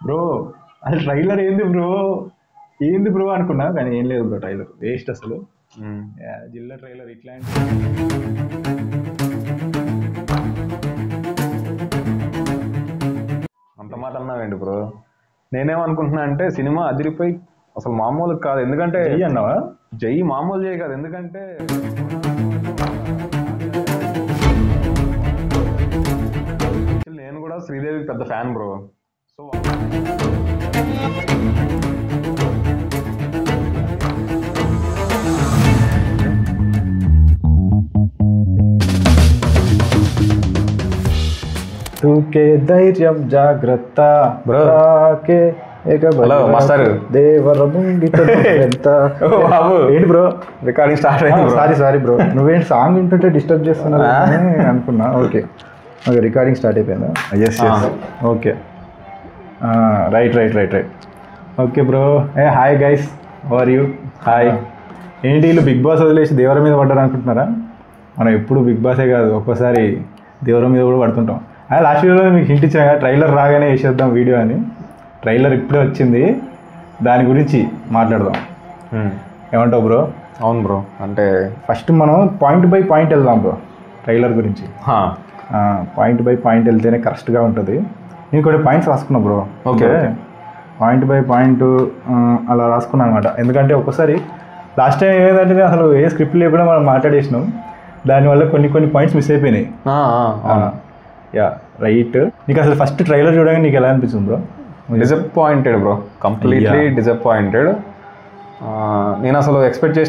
Bro అది trailer ఏంది bro అనుకున్నా, కానీ ఏం లేదు బ్రో, ట్రైలర్ వేస్ట్ అసలు. జిల్లా ట్రైలర్ ఇట్లాంటి అంత మాట అన్నావేంటి బ్రో? నేనేమనుకుంటున్నా అంటే సినిమా అదిరిపోయి అసలు మామూలు కాదు. ఎందుకంటే జై అన్నావా? జై మామూలు జై కాదు. ఎందుకంటే నేను కూడా శ్రీదేవి పెద్ద ఫ్యాన్ బ్రో. సో తూకే ధైర్యం జాగ్రత్త బ్రోకే హలో మాస్టర్ దేవర ముంగిట ఎంత ఏంటి బ్రో రికార్డింగ్ స్టార్ట్ అయింది. సారీ బ్రో, నువ్వేంటి సాంగ్ వింటుంటే డిస్టర్బ్ చేస్తున్నావు అనుకున్నా. ఓకే రికార్డింగ్ స్టార్ట్ అయిపోయిందా? Okay right. Okay bro. Hi guys, how are you? Hi. ఏంటి వీళ్ళు బిగ్ బాస్ వదిలేసి దేవర మీద పడ్డారు అనుకుంటున్నారా? మనం ఎప్పుడు బిగ్ బాసే కాదు, ఒక్కోసారి దేవర మీద కూడా పడుతుంటాం. లాస్ట్ వీడియోలో మీకు హింట్ ఇచ్చాను, ట్రైలర్ రాగానే వేసేద్దాం వీడియో అని. ట్రైలర్ ఇప్పుడే వచ్చింది, దాని గురించి మాట్లాడదాం. ఏమంటావు బ్రో? అవును బ్రో, అంటే ఫస్ట్ మనం పాయింట్ బై పాయింట్ వెళ్దాం బ్రో. ట్రైలర్ గురించి పాయింట్ బై పాయింట్ వెళ్తేనే కరెక్ట్గా ఉంటుంది. నేను కొన్ని పాయింట్స్ రాసుకున్నా bro. Okay, point by point అలా రాసుకున్నాను అనమాట. ఎందుకంటే ఒక్కోసారి లాస్ట్ టైం ఏదంటే అసలు ఏ స్క్రిప్ట్ లేకుండా మనం మాట్లాడేసినాం, దానివల్ల కొన్ని పాయింట్స్ మిస్ అయిపోయినాయి. రైట్. నీకు అసలు ఫస్ట్ ట్రైలర్ చూడగానే నీకు ఎలా అనిపించింది bro? Disappointed bro, completely disappointed. నేను అసలు ఎక్స్పెక్ట్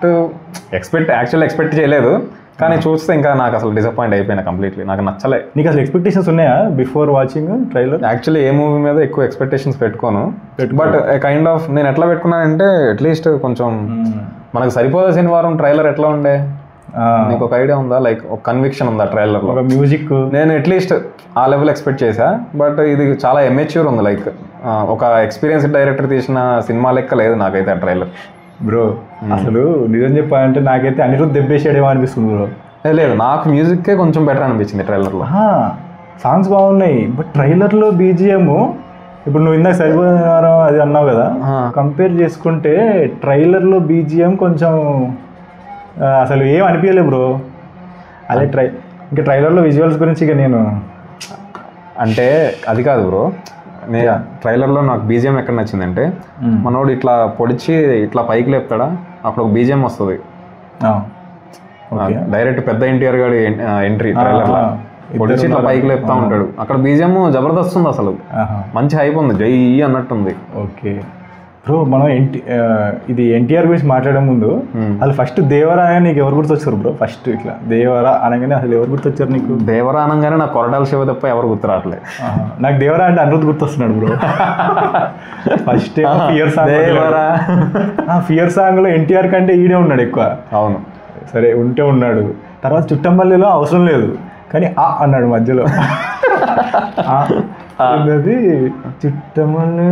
చేయలేదు, కానీ చూస్తే ఇంకా నాకు అసలు డిసప్పాయింట్ అయిపోయినా కంప్లీట్లీ. నాకు నచ్చలే. నీకు అసలు ఎక్స్పెక్టేషన్స్ ఉన్నాయా బిఫోర్ వాచింగ్ ట్రైలర్? యాక్చువల్లీ ఏ మూవీ మీద ఎక్కువ ఎక్స్పెక్టేషన్స్ పెట్టుకోను, బట్ కైండ్ ఆఫ్ నేను ఎట్లా పెట్టుకున్నానంటే అట్లీస్ట్ కొంచెం మనకు సరిపోదా శనివారం ట్రైలర్ ఎట్లా ఉండే, నీకు ఒక ఐడియా ఉందా? లైక్ ఒక కన్విక్షన్ ఉందా ట్రైలర్ లో? మ్యూజిక్ నేను అట్లీస్ట్ ఆ లెవెల్ ఎక్స్పెక్ట్ చేశా, బట్ ఇది చాలా ఎమెచ్యూర్ ఉంది. లైక్ ఒక ఎక్స్పీరియన్స్డ్ డైరెక్టర్ తీసిన సినిమా లెక్క లేదు నాకైతే ఆ ట్రైలర్ బ్రో. అసలు నిజం చెప్పాలంటే నాకైతే అనిరుద్ధ్ దెబ్బేసాడేమో అనిపిస్తుంది బ్రో. లేదు, నాకు మ్యూజిక్కే కొంచెం బెటర్ అనిపించింది ట్రైలర్లో. సాంగ్స్ బాగున్నాయి, బట్ ట్రైలర్లో బీజిఎం ఇప్పుడు నువ్వు ఇందాక సరిపోయినారో అది అన్నావు కదా, కంపేర్ చేసుకుంటే ట్రైలర్లో బీజిఎం కొంచెం అసలు ఏం అనిపించలేదు బ్రో. అదే ఇంకా ట్రైలర్లో విజువల్స్ గురించి ఇక నేను అంటే అది కాదు బ్రో. ట్రైలర్లో నాకు బీజిఎం ఎక్కడ నచ్చిందంటే, మనోడు ఇట్లా పొడిచి ఇట్లా పైకి లేపుతాడా, అప్పుడు ఒక బీజిఎం వస్తుంది డైరెక్ట్. పెద్ద ఎన్టీఆర్ గారి ఎంట్రీ ట్రైలర్లో పొడిచి ఇట్లా పైకి లేపుతా ఉంటాడు, అక్కడ బీజిఎం జబర్దస్త్ ఉంది, అసలు మంచి హైప్ ఉంది, జై అన్నట్టుంది. ఓకే బ్రో, మనం ఇది ఎన్టీఆర్ గురించి మాట్లాడే ముందు అసలు ఫస్ట్ దేవరా అని నీకు ఎవరు గుర్తొచ్చారు బ్రో? ఫస్ట్ ఇట్లా దేవరా అనగానే అసలు ఎవరు గుర్తొచ్చారు నీకు? దేవరా అనగానే నాకు కొరటాల శివ తప్ప ఎవరు గుర్తురావట్లేదు. నాకు దేవరా అంటే అనిరుద్ధ్ గుర్తొస్తున్నాడు బ్రో. ఫస్ట్ ఫియర్ సాంగ్ లో ఎన్టీఆర్ కంటే ఈడే ఉన్నాడు ఎక్కువ. అవును, సరే ఉంటే ఉన్నాడు. తర్వాత చుట్టంపల్లిలో అవసరం లేదు, కానీ అన్నాడు మధ్యలో. అది చుట్టమల్లి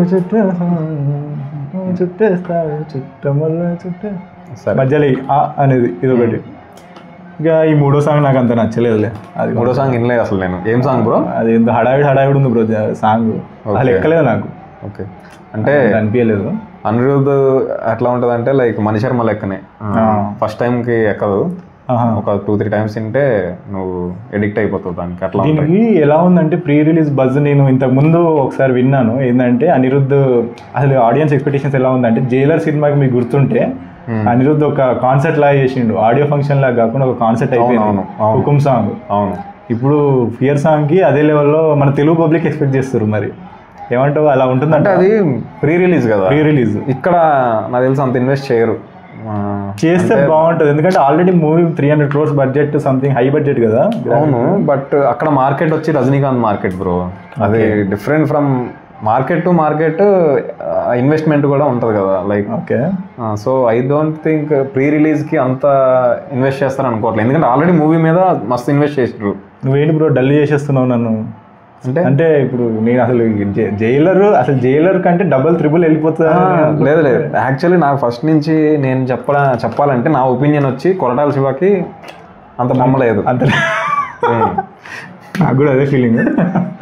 చుట్టేస్తాడు చుట్టమల్లి మధ్యలో అనేది ఇది ఒకటి. ఇక ఈ మూడో సాంగ్ నాకు అంత నచ్చలేదులే. అది మూడో సాంగ్ వినలేదు అసలు నేను. ఏం సాంగ్ బ్రో? అది ఎంత హడావిడి ఉంది బ్రో సాంగ్, అసలు ఎక్కలేదు నాకు. ఓకే, అంటే అనిపించలేదు. అనిరుద్ధ్ ఎట్లా ఉంటుంది అంటే లైక్ మణిశర్మ లెక్కనే, ఫస్ట్ టైంకి ఎక్కదు, ఒక 2-3 టైమ్స్ తింటే నువ్వు ఎడిక్ట్ అయిపోతావు దానికి. అట్లా దీనికి ఎలా ఉందంటే ప్రీ రిలీజ్ బజ్ నేను ఇంతకు ముందు ఒకసారి విన్నాను. ఏంటంటే అనిరుద్ధ్ అసలు ఆడియన్స్ ఎక్స్పెక్టేషన్స్ ఎలా ఉందంటే, జైలర్ సినిమాకి మీకు గుర్తుంటే అనిరుద్ధ్ ఒక కాన్సర్ట్ లాగా చేసిండు, ఆడియో ఫంక్షన్ లాగా కాకుండా ఒక కాన్సర్ట్ అయిపోయింది హుకుం సాంగ్. అవును, ఇప్పుడు ఫియర్ సాంగ్ కి అదే లెవెల్లో మన తెలుగు పబ్లిక్ ఎక్స్పెక్ట్ చేస్తారు. మరి ఏమంటావు, అలా ఉంటుందంటే? అది ప్రీ రిలీజ్ కదా, ప్రీ రిలీజ్ ఇక్కడ నాకు తెలిసి అంత ఇన్వెస్ట్ చేయరు. చేస్తే బాగుంటుంది, ఎందుకంటే already movie 300 crores budget, something high budget కదా. అవును, బట్ అక్కడ మార్కెట్ వచ్చి రజనీకాంత్ మార్కెట్ బ్రో. అది different from market to market, investment కూడా ఉంటుంది కదా. Like okay, so I don't think pre రిలీజ్కి అంత ఇన్వెస్ట్ చేస్తారు అనుకోవట్లేదు, ఎందుకంటే ఆల్రెడీ మూవీ మీద మస్తు ఇన్వెస్ట్ చేసారు. నువ్వేంటి బ్రో డల్ చేసేస్తున్నావు నన్ను? అంటే ఇప్పుడు నేను అసలు జైలర్ కంటే డబుల్ త్రిబుల్ వెళ్ళిపోతా. లేదు, యాక్చువల్లీ నాకు ఫస్ట్ నుంచి నేను చెప్పాలంటే నా ఒపీనియన్ వచ్చి కొరటాల శివకి అంత బొమ్మ లేదు. అంత నాకు కూడా అదే ఫీలింగ్.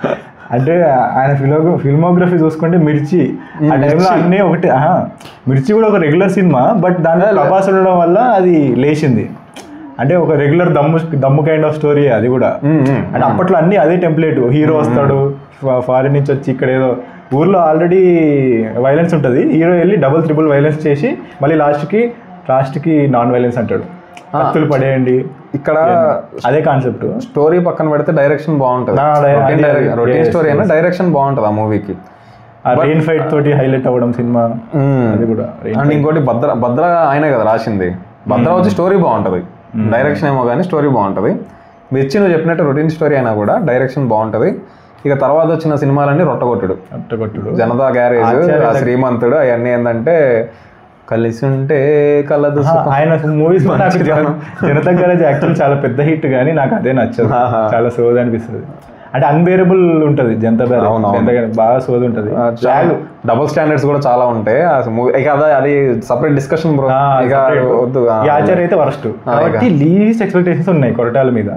అంటే ఆయన ఫిల్మోగ్రఫీ చూసుకుంటే మిర్చి ఆ టైంలో అన్నీ ఒకటి మిర్చి కూడా ఒక రెగ్యులర్ సినిమా, బట్ దాంట్లో ప్రభాస్ ఉండడం వల్ల అది లేచింది. అంటే ఒక రెగ్యులర్ దమ్ము కైండ్ ఆఫ్ స్టోరీ అది కూడా. అంటే అప్పట్లో అన్ని అదే టెంప్లెట్, హీరో వస్తాడు ఫారిన్ నుంచి వచ్చి ఇక్కడ ఏదో ఊర్లో ఆల్రెడీ వైలెన్స్ ఉంటుంది, హీరో వెళ్ళి డబుల్ త్రిబుల్ వైలెన్స్ చేసి మళ్ళీ లాస్ట్కి నాన్ వైలెన్స్ అంటాడు, కత్తులు పడేయండి. ఇక్కడ అదే కాన్సెప్ట్. స్టోరీ పక్కన పెడితే డైరెక్షన్ బాగుంటుంది, రొటీన్ స్టోరీ అయినా డైరెక్షన్ బాగుంటుంది ఆ మూవీకి. రెయిన్ ఫైట్ తోటి హైలైట్ అవ్వడం సినిమా అది కూడా. అండ్ ఇంకోటి భద్ర ఆయనే కదా రాసింది, భద్ర వచ్చి స్టోరీ బాగుంటుంది, డైరెక్షన్ ఏమో కానీ స్టోరీ బాగుంటుంది. మిర్చి నువ్వు చెప్పినట్టు రొటీన్ స్టోరీ అయినా కూడా డైరెక్షన్ బాగుంటుంది. ఇక తర్వాత వచ్చిన సినిమాలన్నీ రొట్టగొట్టుడు, జనతా గ్యారేజ్, శ్రీమంతుడు, అవన్నీ ఏంటంటే కలిసి ఉంటే కలదు. ఆయన మూవీస్ జనతా గ్యారేజ్ యాక్చువల్ చాలా పెద్ద హిట్, కానీ నాకు అదే నచ్చదు, చాలా సోది అనిపిస్తుంది. అంటే అన్బేరబుల్ ఉంటుంది జనతా గ్యారేజ్, బాగా సోది ఉంటుంది. డబుల్ స్టాండర్డ్స్ కూడా చాలా ఉంటాయి ఇక అది సపరేట్ డిస్కషన్ బ్రో. ఇక వద్దు. ఆచార్య అయితే వరస్ట్, కాబట్టి లీస్ట్ ఎక్స్పెక్టేషన్స్ ఉన్నాయి కొరటాల మీద.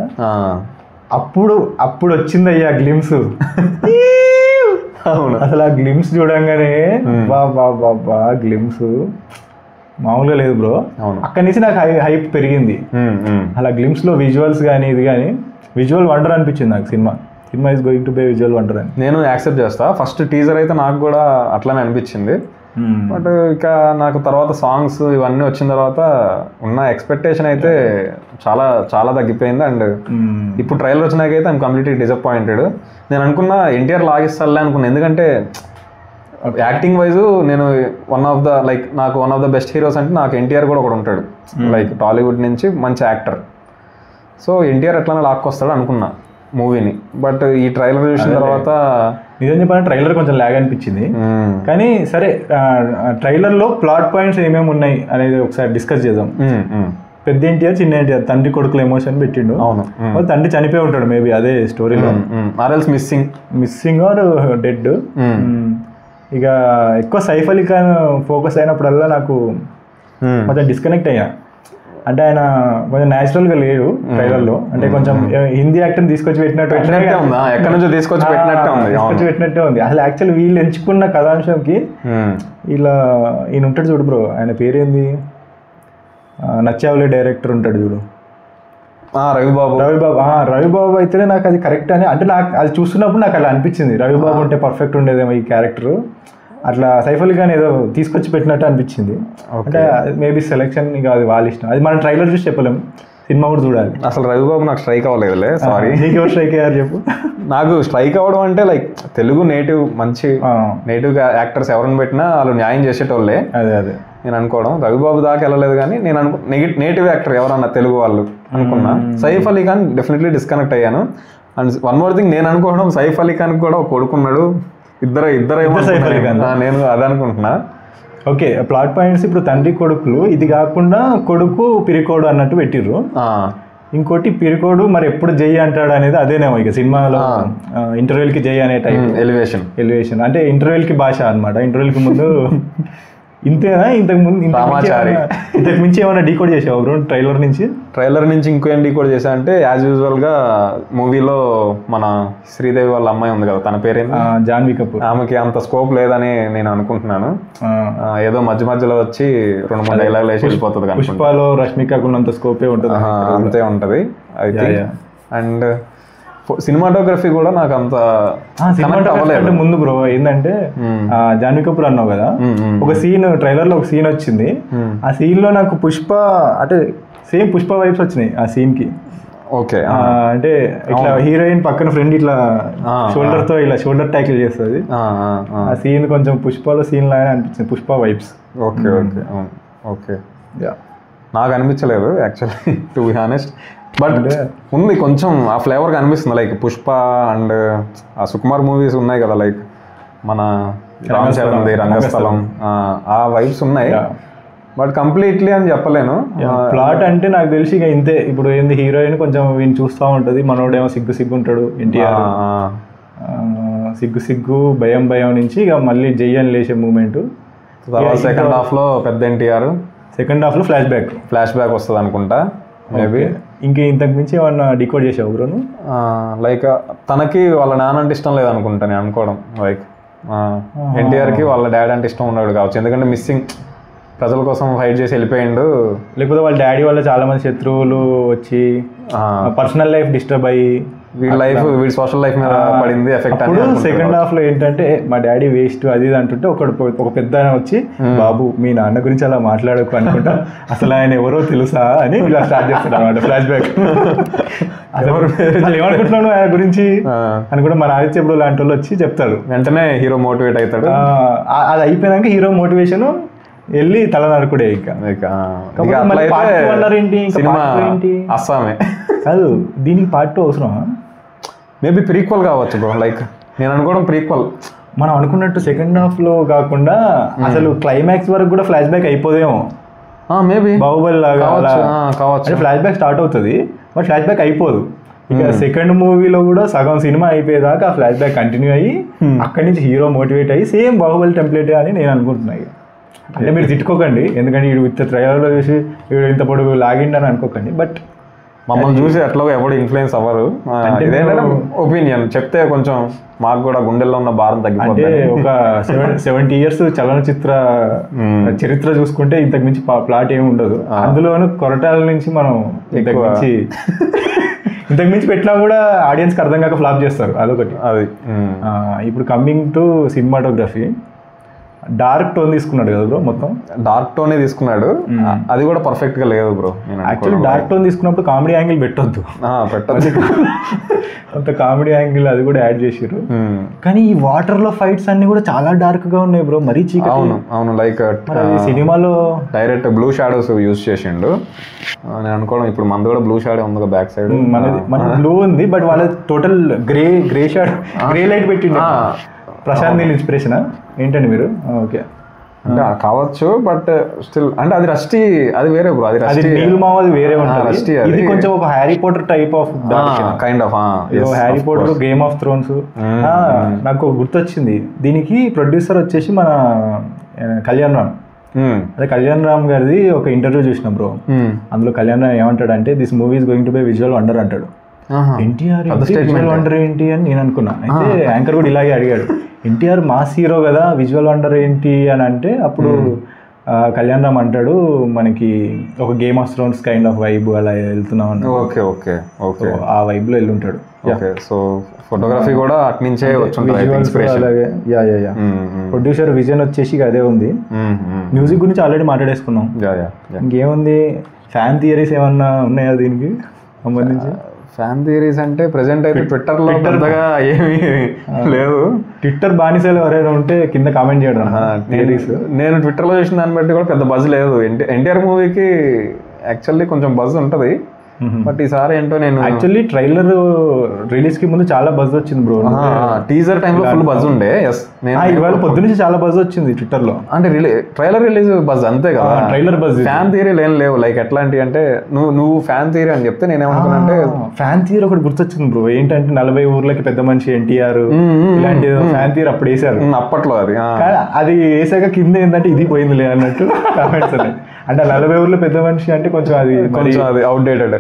అప్పుడు వచ్చింది అయ్యా గ్లిమ్స్. అవును, అసలు ఆ గ్లిమ్స్ చూడంగానే బా గ్లిమ్స్ మామూలుగా లేదు బ్రో. అక్కడి నుంచి నాకు హైప్ పెరిగింది. అలా గ్లిమ్స్ లో విజువల్స్ కానీ ఇది కానీ విజువల్ వండర్ అనిపించింది నాకు. Cinema is going to be visual wonder అని నేను యాక్సెప్ట్ చేస్తా. ఫస్ట్ టీజర్ అయితే నాకు కూడా అట్లానే అనిపించింది, బట్ ఇక నాకు తర్వాత సాంగ్స్ ఇవన్నీ వచ్చిన తర్వాత ఉన్న ఎక్స్పెక్టేషన్ అయితే చాలా చాలా తగ్గిపోయింది. అండ్ ఇప్పుడు ట్రైలర్ వచ్చినాకైతే ఐఎమ్ కంప్లీట్లీ డిసప్పాయింటెడ్. నేను అనుకున్నా ఎన్టీఆర్ లాగిస్తాలే అనుకున్నా, ఎందుకంటే యాక్టింగ్ వైజ్ నేను నాకు one of the best heroes అంటే నాకు ఎన్టీఆర్ కూడా ఒకడు ఉంటాడు, లైక్ టాలీవుడ్ నుంచి మంచి యాక్టర్. సో ఎన్టీఆర్ ఎట్లా లాక్కొస్తాడు అనుకున్నా మూవీని, బట్ ఈ ట్రైలర్ చూసిన తర్వాత నిజం చెప్పాలంటే ట్రైలర్ కొంచెం లాగ్ అనిపించింది. కానీ సరే, ట్రైలర్లో ప్లాట్ పాయింట్స్ ఏమేమి ఉన్నాయి అనేది ఒకసారి డిస్కస్ చేద్దాం. పెద్ద ఎన్టీఆర్ చిన్న ఎన్టీఆర్ తండ్రి కొడుకుల ఎమోషన్ పెట్టిండు. అవును, తండ్రి చనిపోయి ఉంటాడు మేబీ అదే స్టోరీలో, ఆర్ఎల్స్ మిస్సింగ్ ఆర్ డెడ్. ఇక ఎక్కువ సైఫ్ అలీ ఖాన్ ఫోకస్ అయినప్పుడల్లా నాకు కొంచెం డిస్కనెక్ట్ అయ్యా. అంటే ఆయన కొంచెం న్యాచురల్గా లేడు ట్రైలర్లో, అంటే కొంచెం హిందీ యాక్టర్ తీసుకొచ్చి పెట్టినట్టు ఎక్కడి నుంచో తీసుకొచ్చి పెట్టినట్టే ఉంది. అసలు యాక్చువల్ వీళ్ళు ఎంచుకున్న కథాంశంకి ఇలా ఈయన ఉంటాడు చూడు బ్రో, ఆయన పేరేంది, నచ్చావులే డైరెక్టర్ ఉంటాడు చూడు, రవిబాబు అయితేనే నాకు అది కరెక్ట్ అని. అంటే నాకు అది చూస్తున్నప్పుడు నాకు అలా అనిపించింది, రవిబాబు ఉంటే పర్ఫెక్ట్ ఉండేదేమో ఈ క్యారెక్టర్. అట్లా సైఫ్ అలీ ఖాన్ ఏదో తీసుకొచ్చి పెట్టినట్టు అనిపించింది. అంటే మేబీ సెలెక్షన్ ఇక అది వాళ్ళ ఇష్టం, అది మనం ట్రైలర్ చూసి చెప్పలేము, సినిమా కూడా చూడాలి. అసలు రవిబాబు నాకు స్ట్రైక్ అవ్వలేదులే, సారీ. నీకు ఎవరు స్ట్రైక్ అయ్యారు చెప్పు. నాకు స్ట్రైక్ అవ్వడం అంటే లైక్ తెలుగు మంచి నేటివ్ యాక్టర్స్ ఎవరిని పెట్టినా వాళ్ళు న్యాయం చేసేటోళ్ళే. అదే నేను అనుకోవడం. రవిబాబు దాకా వెళ్ళలేదు, కానీ నేను నేటివ్ యాక్టర్ ఎవరన్నా తెలుగు వాళ్ళు అనుకున్నా. సైఫ్ అలీ ఖాన్ డెఫినెట్లీ డిస్కనెక్ట్ అయ్యాను. అండ్ వన్ మోర్ థింగ్, నేను అనుకోవడం సైఫ్ అలీ ఖాన్ కూడా ఒక కొడుకున్నాడు, ఇద్దరు సైఫ్ అలీ ఖాన్, నేను అదే అనుకుంటున్నా. ఓకే, ప్లాట్ పాయింట్స్ ఇప్పుడు తండ్రి కొడుకులు, ఇది కాకుండా కొడుకు పిరికోడు అన్నట్టు పెట్టిర్రు. ఇంకోటి పిరికోడు మరి ఎప్పుడు జై అంటాడు అనేది అదేనేమో ఇక సినిమాలో ఇంటర్వెల్కి జై అనే టైప్ ఎలివేషన్ అంటే ఇంటర్వెల్కి భాష అనమాట. ఇంటర్వెల్కి ముందు ఇంతేనా, ఇంతకు మించి ఏమైనా డీకోడ్ చేసావు బ్రో ట్రైలర్ నుంచి? ఇంకో ఏం డీకోడ్ చేసా అంటే యాజ్ యూజువల్గా మూవీలో మన శ్రీదేవి వాళ్ళ అమ్మాయి ఉంది కదా, తన పేరేంటి, జాన్వీ కపూర్, ఆమెకి అంత స్కోప్ లేదని నేను అనుకుంటున్నాను. ఏదో మధ్యలో వచ్చి 2-3 డైలాగులు వేసి వెళ్ళిపోతుంది. పుష్పలో రష్మికకు ఉన్నంత స్కోపే ఉంటుంది, అంతే ఉంటుంది అయితే. అండ్ సినిమాటోగ్రఫీ కూడా నాకు అంత అవ్వలేదు. ముందు బ్రో ఏంటంటే జాన్వీ కపూర్ అన్నావు కదా, ఒక సీన్ ట్రైలర్ లో ఒక సీన్ వచ్చింది. ఆ సీన్ లో నాకు పుష్ప అంటే సేమ్ పుష్ప వైబ్స్ వచ్చినాయి ఆ సీన్ కి. ఓకే, అంటే ఇట్లా హీరోయిన్ పక్కన ఫ్రెండ్ ఇట్లా షోల్డర్ తో ఇలా షోల్డర్ ట్యాకిల్ చేస్తుంది. ఆ సీన్ కొంచెం పుష్పలో సీన్ లాగా అనిపించింది, Pushpa vibes. Okay okay okay, నాకు అనిపించలేదు actually to be honest, but ఉంది కొంచెం ఆ ఫ్లేవర్ అనిపిస్తుంది. లైక్ పుష్ప అండ్ ఆ సుకుమార్ మూవీస్ ఉన్నాయి కదా, లైక్ మన రామ్ చరణ్ది రంగస్థలం, ఆ వైబ్స్ ఉన్నాయి. బట్ కంప్లీట్లీ అని చెప్పలేను. ప్లాట్ అంటే నాకు తెలిసి ఇక ఇంతే. ఇప్పుడు ఏంది, హీరోయిన్ కొంచెం వీని చూస్తూ ఉంటుంది, మనోడేమో సిగ్గు ఉంటాడు ఎన్టీఆర్, సిగ్గు భయం నుంచి ఇక మళ్ళీ జయ్యని లేచే మూమెంట్. సెకండ్ హాఫ్ లో పెద్ద ఎన్టీఆర్, సెకండ్ హాఫ్ లో ఫ్లాష్ బ్యాక్ వస్తుంది అనుకుంటా మేబీ. ఇంకా ఇంతకు మించి ఏమన్నా డికోడ్ చేసావు బ్రో నువ్వు? లైక్ తనకి వాళ్ళ నాన్న అంటే ఇష్టం లేదనుకుంటా నేను అనుకోవడం. లైక్ ఎన్టీఆర్కి వాళ్ళ డాడీ అంటే ఇష్టం ఉన్నాడు కావచ్చు, ఎందుకంటే మిస్సింగ్ ప్రజల కోసం ఫైట్ చేసి వెళ్ళిపోయిండు. లేకపోతే వాళ్ళ డాడీ వల్ల చాలా మంది శత్రువులు వచ్చి పర్సనల్ లైఫ్ డిస్టర్బ్ అయ్యి వీడి సోషల్ లైఫ్ మీద పడింది ఎఫెక్ట్. అప్పుడు సెకండ్ హాఫ్ లో ఏంటంటే మా డాడీ వేస్ట్ అది ఇది అంటుంటే ఒక పెద్ద ఆయన వచ్చి బాబు మీ నాన్న గురించి అలా మాట్లాడకు అనుకుంటా, అసలు ఆయన ఎవరో తెలుసా అని ఇలా స్టార్ట్ చేస్తాడు అనమాట ఫ్లాష్ బ్యాక్. ఏమనుకుంటున్నాను ఆయన గురించి అని కూడా మన ఆదిత్య బ్రో లాంటి వాళ్ళు వచ్చి చెప్తాడు. వెంటనే హీరో మోటివేట్ అవుతాడు. అది అయిపోయినాక హీరో మోటివేషన్ వెళ్ళి తల నరుకుడే. సినిమా అస్సామే కాదు, దీనికి పార్ట్ 2 అవసరం. మేబీ ప్రీక్వల్ కావచ్చు బ్రో. లైక్ నేను అనుకోవడం ప్రీక్వల్. మనం అనుకున్నట్టు సెకండ్ హాఫ్ లో కాకుండా అసలు క్లైమాక్స్ వరకు కూడా ఫ్లాష్ బ్యాక్ అయిపోదేమో. మేబీ బాహుబలి లాగా కావచ్చు. ఫ్లాష్ బ్యాక్ స్టార్ట్ అవుతుంది బట్ ఫ్లాష్ బ్యాక్ అయిపోదు. ఇక సెకండ్ మూవీలో కూడా సగం సినిమా అయిపోయేదాకా ఆ ఫ్లాష్ బ్యాక్ కంటిన్యూ అయ్యి అక్కడి నుంచి హీరో మోటివేట్ అయ్యి సేమ్ బాహుబలి టెంప్లెట్ అని నేను అనుకుంటున్నాను. అంటే మీరు తిట్టుకోకండి, ఎందుకంటే వీడు ఇంత ట్రైలర్లో చూసి వీడు ఇంత పొడుగు లాగిండని అనుకోకండి. బట్ మమ్మల్ని చూసి ఎట్లా ఎవరు ఇన్ఫ్లుయెన్స్ అవ్వరు. ఇదేంటంటే ఒపీనియన్ చెప్తే కొంచెం మాకు కూడా గుండెల్లో ఉన్న భారం తగ్గిపోతుంది. అంటే ఒక 70 years చలనచిత్ర చరిత్ర చూసుకుంటే ఇంతకు మించి ప్లాట్ ఏమి ఉండదు. అందులోనూ కొరటాల నుంచి మనం ఇంతకు మించి పెట్టినా కూడా ఆడియన్స్కి అర్థం కాక ఫ్లాప్ చేస్తారు, అదొకటి. అది ఇప్పుడు coming to cinematography, dark tone తీసుకున్నాడు కదా బ్రో, మొత్తం డార్క్ టోనే తీసుకున్నాడు. అది కూడా పర్ఫెక్ట్ గా లేదు బ్రో. యాక్చువల్లీ డార్క్ టోన్ తీసుకున్నప్పుడు కామెడీ యాంగిల్ పెట్టొద్దు, కొంత కామెడీ యాంగిల్ అది కూడా యాడ్ చేసారు. కానీ ఈ వాటర్ లో ఫైట్స్ అన్ని కూడా చాలా డార్క్ గా ఉన్నాయి బ్రో, మరీ చీకటి. అవును లైక్ సినిమాలో డైరెక్ట్ బ్లూ షాడోస్ యూజ్ చేసిండు. నేను అనుకోవడం ఇప్పుడు మనది కూడా బ్లూ షాడో ఉంది బ్యాక్ సైడ్. మన బ్లూ ఉంది బట్ వాళ్ళ total grey shadow, grey light పెట్టిండు. ప్రశాంత్ నీల్ ఇన్స్పిరేషనా ఏంటండి మీరు? ఓకే అంటే కావచ్చు, బట్ స్టిల్ అంటే అది రస్టీ, అది వేరే బ్రో. అది నీల్ మావ అది వేరే ఉంటుంది. ఇది కొంచెం ఒక Harry Potter type of kind of Harry Potter, Game of Thrones. నాకు గుర్తొచ్చింది, దీనికి ప్రొడ్యూసర్ వచ్చేసి మన కళ్యాణ్ రామ్. అదే కళ్యాణ్ రామ్ గారిది ఒక ఇంటర్వ్యూ చూసిన బ్రో. అందులో కళ్యాణ్ రామ్ ఏమంటాడంటే this movie is going to be visual wonder అంటాడు. ఎన్టీఆర్ విజువల్ వండర్ ఏంటి అని నేను అనుకున్నా. అయితే యాంకర్ కూడా ఇలాగే అడిగాడు, ఎన్టీఆర్ మాస్ హీరో కదా విజువల్ వండర్ ఏంటి అని అంటే అప్పుడు కళ్యాణ్ రామ్ అంటాడు మనకి ఒక Game of Thrones kind of vibe అలా వెళ్తున్నాం అన్నాడు. ఓకే ఓకే ఓకే, ఆ వైబ్ లో వెళ్ళి ఉంటాడు. సో ఫోటోగ్రఫీ కూడా అట్నుంచే అలాగే. ప్రొడ్యూసర్ విజన్ వచ్చేసి అదే ఉంది. మ్యూజిక్ గురించి ఆల్రెడీ మాట్లాడేసుకున్నాం. ఇంకేముంది, ఫ్యాన్ థియరీస్ ఏమన్నా ఉన్నాయా దీనికి సంబంధించి? ఫ్యాన్ థియరీస్ అంటే ప్రెసెంట్ అయితే ట్విట్టర్లో పెద్దగా ఏమీ లేదు. ట్విట్టర్ బానిసలు ఎవరైనా ఉంటే కింద కామెంట్ చేయడం. నేను ట్విట్టర్లో చూసిన దాన్ని బట్టి కూడా పెద్ద బజ్ లేదు. ఎన్టీఆర్ మూవీకి యాక్చువల్లీ కొంచెం బజ్ ఉంటుంది, బట్ ఈసారి ఏంటో నేను యాక్చువల్లీ ట్రైలర్ రిలీజ్ కి ముందు చాలా బజ్ వచ్చింది బ్రో. టీజర్ టైంలో ఫుల్ బజ్ ఉండే. ఇవాళ పొద్దునుంచి చాలా బజ్ వచ్చింది ట్విట్టర్ లో. అంటే ట్రైలర్ రిలీజ్ బజ్ అంతే కదా, ట్రైలర్ బజ్. ఫ్యాన్ థియరీలు ఏం లేవు. లైక్ ఎట్లాంటి అంటే నువ్వు ఫ్యాన్ థియరీ అని చెప్తే నేనేమనుకున్నా అంటే ఫ్యాన్ థియరీ ఒకటి గుర్తొచ్చింది బ్రో. ఏంటంటే 40 ఊర్లకి పెద్ద మనిషి ఎన్టీఆర్ ఇలాంటి ఫ్యాన్ థియరీ అప్పుడు వేసారు అప్పట్లో. అది వేసాక కింద ఏంటంటే ఇది పోయిందిలే అన్నట్టు కామెంట్స్ ఉన్నాయి. అంటే 40 ఊర్లో పెద్ద మనిషి అంటే కొంచెం అది అవుట్డేటెడ్.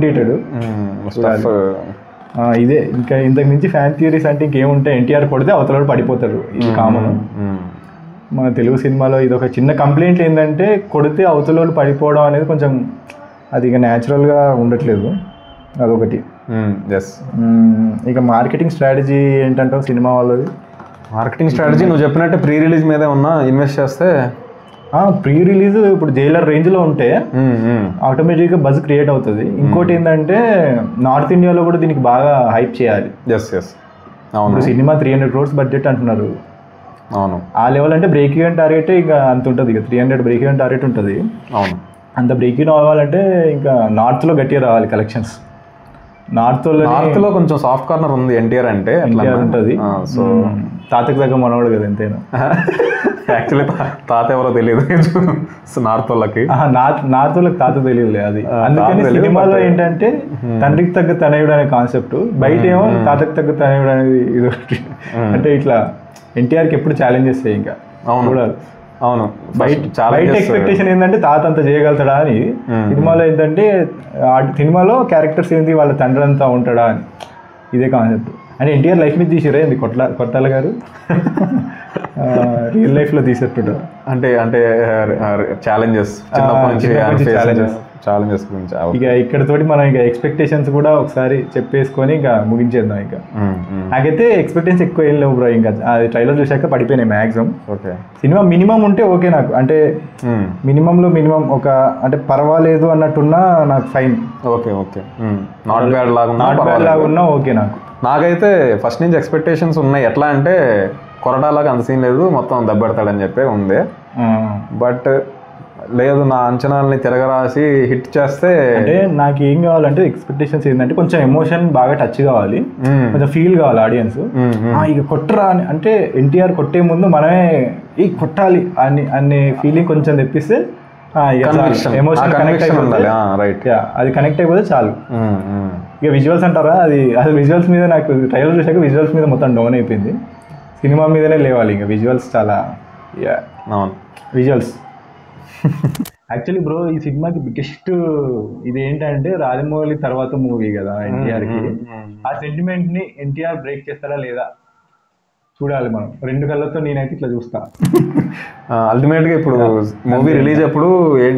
ఇదే ఇంకా ఇంతకు మించి ఫ్యాన్ థియరీస్ అంటే ఇంకేముంటాయి, ఎన్టీఆర్ కొడితే అవతల పడిపోతాడు, ఇది కామన్. మన తెలుగు సినిమాలో ఇది ఒక చిన్న కంప్లైంట్ ఏంటంటే కొడితే అవతల పడిపోవడం అనేది కొంచెం అది ఇక న్యాచురల్గా ఉండట్లేదు, అదొకటి. ఇక మార్కెటింగ్ స్ట్రాటజీ ఏంటంటావు సినిమా వాళ్ళది? మార్కెటింగ్ స్ట్రాటజీ నువ్వు చెప్పినట్టు ప్రీ రిలీజ్ మీద ఉన్నా ఇన్వెస్ట్ చేస్తే, ప్రీ రిలీజ్ ఇప్పుడు జైలర్ రేంజ్ లో ఉంటే ఆటోమేటిక్గా బజ్ క్రియేట్ అవుతుంది. ఇంకోటి ఏంటంటే నార్త్ ఇండియాలో కూడా దీనికి బాగా హైప్ చేయాలి. ఇప్పుడు సినిమా 300 crores బడ్జెట్ అంటున్నారు. అవును, ఆ లెవెల్ అంటే బ్రేక్ ఈవెన్ టార్గెట్ ఇంకా అంత ఉంటుంది, ఇక 300 బ్రేక్ ఈవెన్ టార్గెట్ ఉంటుంది. అవును, అంత బ్రేక్ ఈవెన్ అవ్వాలంటే ఇంకా నార్త్ లో గట్టిగా రావాలి కలెక్షన్స్. నార్త్ లో కొంచెం సాఫ్ట్ కార్నర్ ఉంది ఎన్టీఆర్ అంటే ఉంటుంది. సో తాతకి దగ్గర మనవాడు కదా ఎంతైనా. యాక్చువల్లీ తాత ఎవరో తెలియదు నార్త్ వాళ్ళకి. నార్త్ వాళ్ళకి తాత తెలియదులే అది. అందుకని సినిమాలో ఏంటంటే తండ్రికి తగ్గ తనయుడు అనే కాన్సెప్ట్, బయట ఏమో తాతకి తగ్గ తనయుడు అనేది ఇది ఒకటి. అంటే ఇట్లా ఎన్టీఆర్కి ఎప్పుడు ఛాలెంజ్ చేస్తాయి ఇంకా చూడాలి. అవును బయట ఎక్స్పెక్టేషన్ ఏంటంటే తాత అంత చేయగలుగుతాడా అని, సినిమాలో ఏంటంటే ఆ సినిమాలో క్యారెక్టర్స్ ఏంటి వాళ్ళ తండ్రి అంతా ఉంటాడా అని, ఇదే కాన్సెప్ట్. అంటే ఎన్టీఆర్ లైఫ్ మీద తీసిరే ఏంది కొట్టాల గారు రియల్ లైఫ్లో తీసేట్టుంటారు. అంటే అంటే ఛాలెంజెస్ ఛాలెంజెస్ గురించి ఇక ఇక్కడతోటి మనం ఇక ఎక్స్పెక్టేషన్స్ కూడా ఒకసారి చెప్పేసుకొని ఇంకా ముగించేద్దాం. ఇంకా నాకైతే ఎక్స్పెక్టేషన్స్ ఎక్కువ ఏం లేవు బ్రో. ఇంకా అది ట్రైలర్ చూసాక పడిపోయినాయి మ్యాక్సిమం. ఓకే, సినిమా మినిమం ఉంటే ఓకే నాకు, అంటే మినిమంలో మినిమం ఒక అంటే పర్వాలేదు అన్నట్టున్నా నాకు fine. Okay okay, not bad లాగున్నా ఓకే నాకు. నాకైతే ఫస్ట్ నుంచి ఎక్స్పెక్టేషన్స్ ఉన్నాయి. ఎట్లా అంటే కొరడాలాగా అంత సీన్ లేదు, మొత్తం దెబ్బెడతాడని చెప్పి ఉంది. బట్ లేదు, నా అంచనాలని తిరగరాసి హిట్ చేస్తే. అంటే నాకు ఏం కావాలంటే ఎక్స్పెక్టేషన్స్ ఏంటంటే కొంచెం ఎమోషన్ బాగా టచ్ కావాలి, కొంచెం ఫీల్ కావాలి ఆడియన్స్. ఇక కొట్టరా అని అంటే ఎన్టీఆర్ కొట్టే ముందు మనమే ఈ కొట్టాలి అనే ఫీలింగ్ కొంచెం తెప్పిస్తే ఎమోషన్ కనెక్ట్ అయిపోతుంది. అది కనెక్ట్ అయిపోతే చాలు. ఇక విజువల్స్ అంటారా, అది విజువల్స్ మీద నాకు ట్రైలర్ చూసాక విజువల్స్ మీద మొత్తం డౌన్ అయిపోయింది. సినిమా మీదనే లేవాలి ఇంకా విజువల్స్ చాలా. విజువల్స్ యాక్చువల్లీ బ్రో ఈ సినిమాకి బిగ్గెస్ట్ ఇది ఏంటంటే రాజమౌళి తర్వాత మూవీ కదా ఎన్టీఆర్కి. ఆ సెంటిమెంట్ ని ఎన్టీఆర్ బ్రేక్ చేస్తాడా లేదా చూడాలి మనం. 2 కళ్ళతో నేనైతే ఇట్లా చూస్తా. అల్టిమేట్ గా ఇప్పుడు మూవీ రిలీజ్ అప్పుడు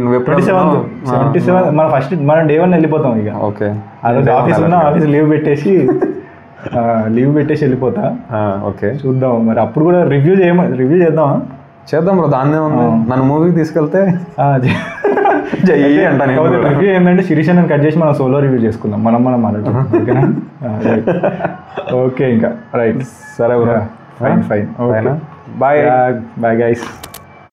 27 మనం Day 1 వెళ్ళిపోతాం ఇక. ఓకే, అదే ఆఫీస్ లీవ్ పెట్టేసి వెళ్ళిపోతా. ఓకే, చూద్దాం మరి అప్పుడు కూడా రివ్యూ చేద్దాం బ్రో. దాన్నే ఉంది, నన్ను మూవీకి తీసుకెళ్తే రివ్యూ ఏంటంటే శిరీష్ అని కట్ చేసి మనం సోలో రివ్యూ చేసుకుందాం, మనం మాట్లాడుతున్నాం. ఓకేనా? ఓకే ఇంకా రైట్, సరే బ్రో, ఫైన్. Bye guys.